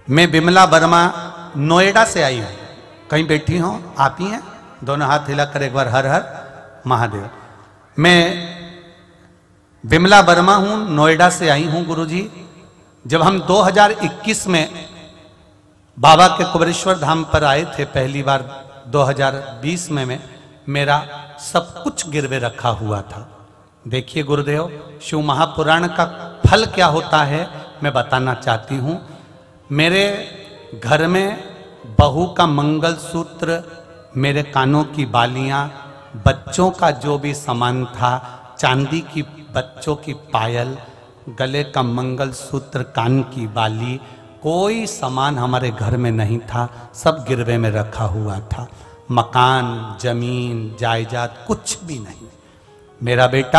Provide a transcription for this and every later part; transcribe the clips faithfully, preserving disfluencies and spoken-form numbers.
मैं विमला वर्मा नोएडा से आई हूँ। कहीं बैठी हो आप ही हैं? दोनों हाथ हिलाकर एक बार हर हर महादेव। मैं विमला वर्मा हूँ, नोएडा से आई हूँ गुरुजी। जब हम दो हज़ार इक्कीस में बाबा के कुबेरेश्वर धाम पर आए थे पहली बार दो हज़ार बीस में, में मेरा सब कुछ गिरवे रखा हुआ था। देखिए गुरुदेव, शिव महापुराण का फल क्या होता है मैं बताना चाहती हूँ। मेरे घर में बहू का मंगलसूत्र, मेरे कानों की बालियां, बच्चों का जो भी सामान था, चांदी की बच्चों की पायल, गले का मंगलसूत्र, कान की बाली, कोई सामान हमारे घर में नहीं था, सब गिरवे में रखा हुआ था। मकान, जमीन, जायदाद कुछ भी नहीं। मेरा बेटा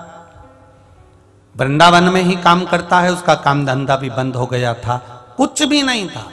वृंदावन में ही काम करता है, उसका काम धंधा भी बंद हो गया था, कुछ भी नहीं था।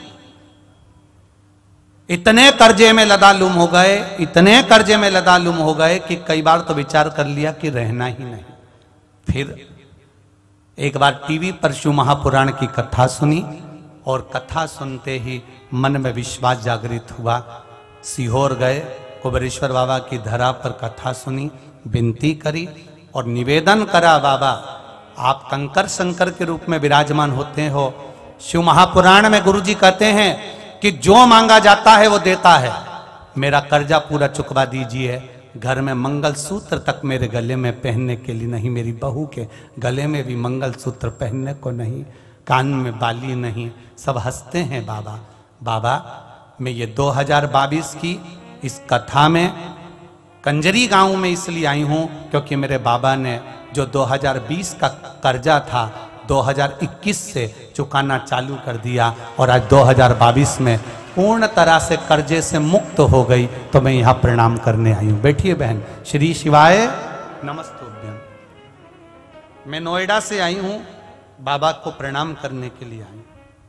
इतने कर्जे में लदालुम हो गए, इतने कर्जे में लदालुम हो गए कि कई बार तो विचार कर लिया कि रहना ही नहीं। फिर एक बार टीवी पर शिव महापुराण की कथा सुनी और कथा सुनते ही मन में विश्वास जागृत हुआ। सीहोर गए, कुबेरेश्वर बाबा की धरा पर कथा सुनी, विनती करी और निवेदन करा, बाबा आप कंकर शंकर के रूप में विराजमान होते हो। शिव महापुराण में गुरुजी कहते हैं कि जो मांगा जाता है वो देता है। मेरा कर्जा पूरा चुकवा दीजिए। घर में मंगलसूत्र तक मेरे गले में पहनने के लिए नहीं, मेरी बहू के गले में भी मंगलसूत्र पहनने को नहीं, कान में बाली नहीं। सब हंसते हैं बाबा। बाबा मैं ये दो हज़ार बाईस की इस कथा में कंजरी गांव में इसलिए आई हूँ क्योंकि मेरे बाबा ने जो दो हज़ार बीस का कर्जा था दो हज़ार इक्कीस से चुकाना चालू कर दिया और आज दो हज़ार बाईस में पूर्ण तरह से कर्जे से मुक्त हो गई। तो मैं यहाँ प्रणाम करने आई हूँ। बैठिए बहन। श्री शिवाय नमस्तुभ्यम। मैं नोएडा से आई हूँ, बाबा को प्रणाम करने के लिए आई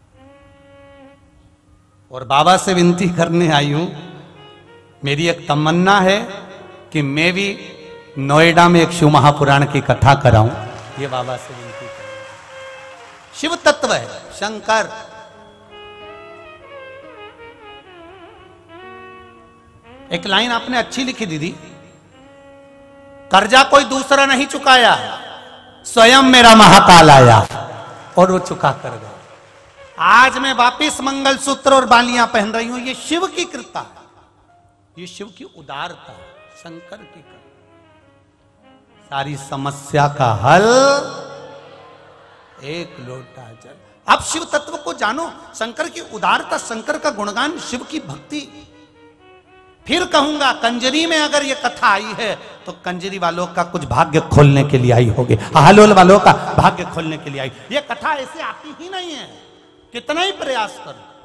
और बाबा से विनती करने आई हूँ। मेरी एक तमन्ना है कि मैं भी नोएडा में एक शिव महापुराण की कथा कराऊं। ये बाबा से विनती करूं। शिव तत्व है शंकर। एक लाइन आपने अच्छी लिखी दीदी, कर्जा कोई दूसरा नहीं चुकाया, स्वयं मेरा महाकाल आया और वो चुका कर गया। आज मैं वापिस मंगलसूत्र और बालियां पहन रही हूं। ये शिव की कृपा है, ये शिव की उदारता है, शंकर की कृपा। सारी समस्या का हल एक लोटा जल। अब शिव तत्व को जानो, शंकर की उदारता, शंकर का गुणगान, शिव की भक्ति। फिर कहूंगा कंजरी में अगर ये कथा आई है तो कंजरी वालों का कुछ भाग्य खोलने के लिए आई होगी, हालोल वालों का भाग्य खोलने के लिए आई। ये कथा ऐसे आती ही नहीं है, कितना ही प्रयास करो।